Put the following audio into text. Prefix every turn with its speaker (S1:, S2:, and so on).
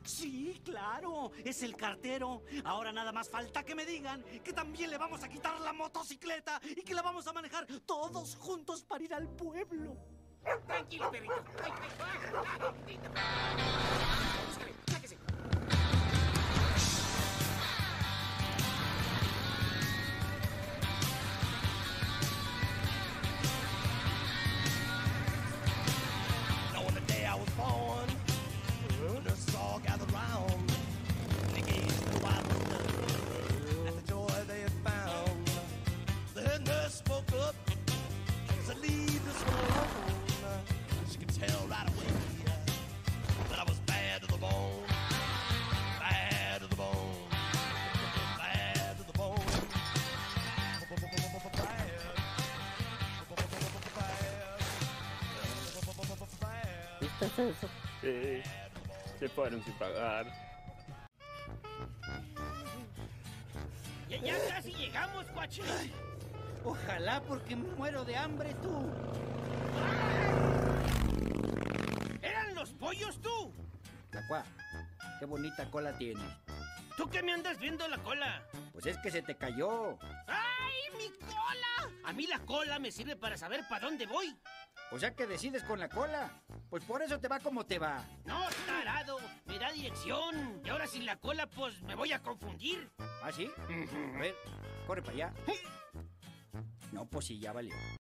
S1: Sí, claro, es el cartero. Ahora nada más falta que me digan que también le vamos a quitar la motocicleta y que la vamos a manejar todos juntos para ir al pueblo.
S2: Tranquilo, perrito. Ay, búscale, sáquese.
S3: Now on the day I was born, nurses all gathered round. They gazed in wild wonder at the joy they had found. The head nurse spoke up, said, "Leave this one alone." She could tell right away that I was bad to the bone, bad to the bone, bad to the bone,
S4: ¿Viste eso?
S5: Sí, se fueron sin pagar.
S2: Ya casi llegamos, cuache.
S6: Ojalá, porque me muero de hambre, tú.
S2: ¿Eran los pollos, tú?
S6: Tacuá, qué bonita cola tienes.
S2: ¿Tú qué me andas viendo la cola?
S6: Pues es que se te cayó.
S2: ¡Ay, mi cola! A mí la cola me sirve para saber para dónde voy.
S6: O sea que decides con la cola. Pues por eso te va como te va.
S2: No, tarado, me da dirección. Y ahora sin la cola, pues me voy a confundir.
S6: ¿Ah, sí? A ver, corre para allá. No, pues sí, ya valió.